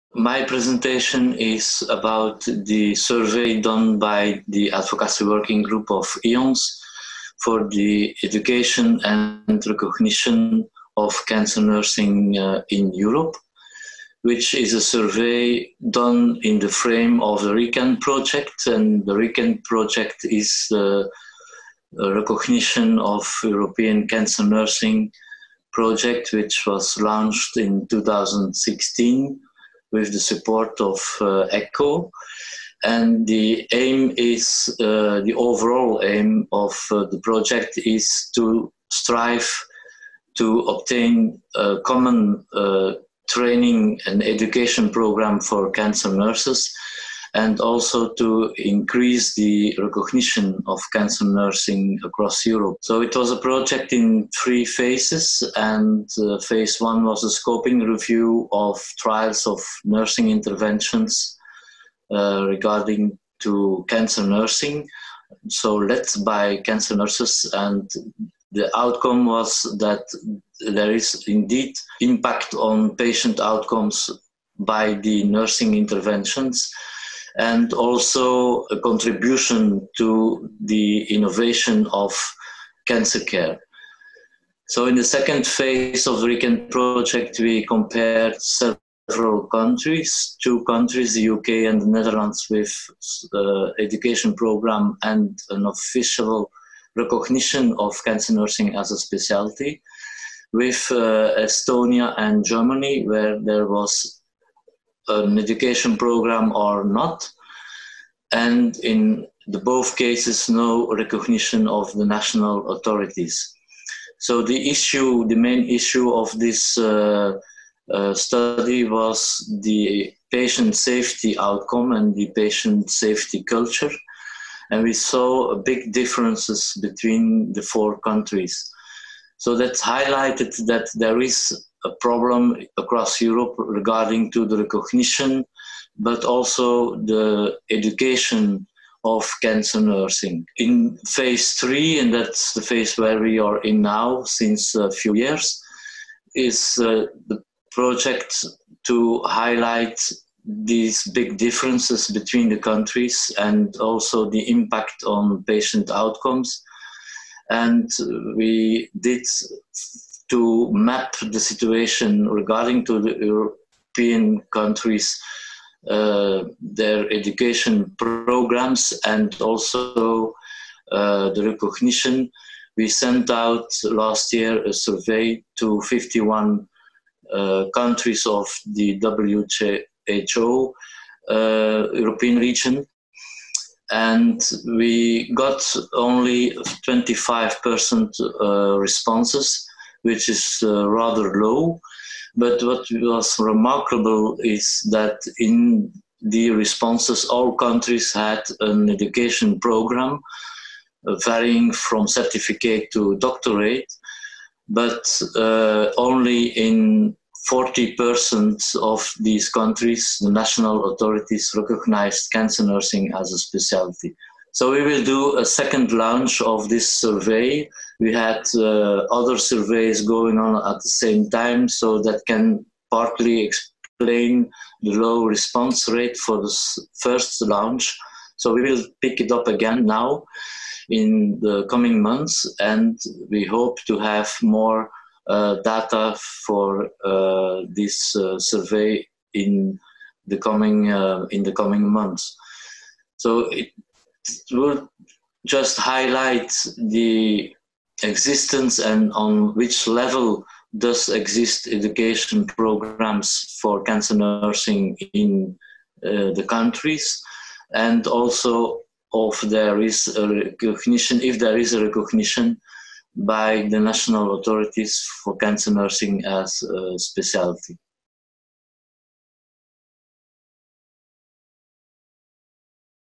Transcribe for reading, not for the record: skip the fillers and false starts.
My presentation is about the survey done by the Advocacy Working Group of EONS for the education and recognition of cancer nursing in Europe, which is a survey done in the frame of the RECAN project. And the RECAN project is the recognition of European cancer nursing project, which was launched in 2016 with the support of ECHO. And the aim is, the overall aim of the project is to strive to obtain a common training and education program for cancer nurses, and also to increase the recognition of cancer nursing across Europe. So it was a project in 3 phases, and phase 1 was a scoping review of trials of nursing interventions regarding to cancer nursing, so led by cancer nurses, and the outcome was that there is indeed impact on patient outcomes by the nursing interventions, and also a contribution to the innovation of cancer care. So in the second phase of the RECAN project, we compared several countries, 2 countries, the UK and the Netherlands, with education program and an official recognition of cancer nursing as a specialty, with Estonia and Germany, where there was an education program or not, and in both cases no recognition of the national authorities. So the main issue of this study was the patient safety outcome and the patient safety culture, and we saw big differences between the 4 countries. So that's highlighted that there is a problem across Europe regarding to the recognition, but also the education of cancer nursing. In phase 3, and that's the phase where we are in now since a few years, is the project to highlight these big differences between the countries and also the impact on patient outcomes. And we did to map the situation regarding to the European countries, their education programs, and also the recognition. We sent out last year a survey to 51 countries of the WHO European region, and we got only 25% responses, which is rather low. But what was remarkable is that in the responses, all countries had an education program varying from certificate to doctorate, but only in 40% of these countries, the national authorities recognized cancer nursing as a specialty. So we will do a second launch of this survey. We had other surveys going on at the same time, so that can partly explain the low response rate for the first launch. So we will pick it up again now in the coming months, and we hope to have more data for this survey in the coming months. So it will just highlight the existence and on which level does exist education programs for cancer nursing in the countries, and also if there is a recognition by the national authorities for cancer nursing as a specialty.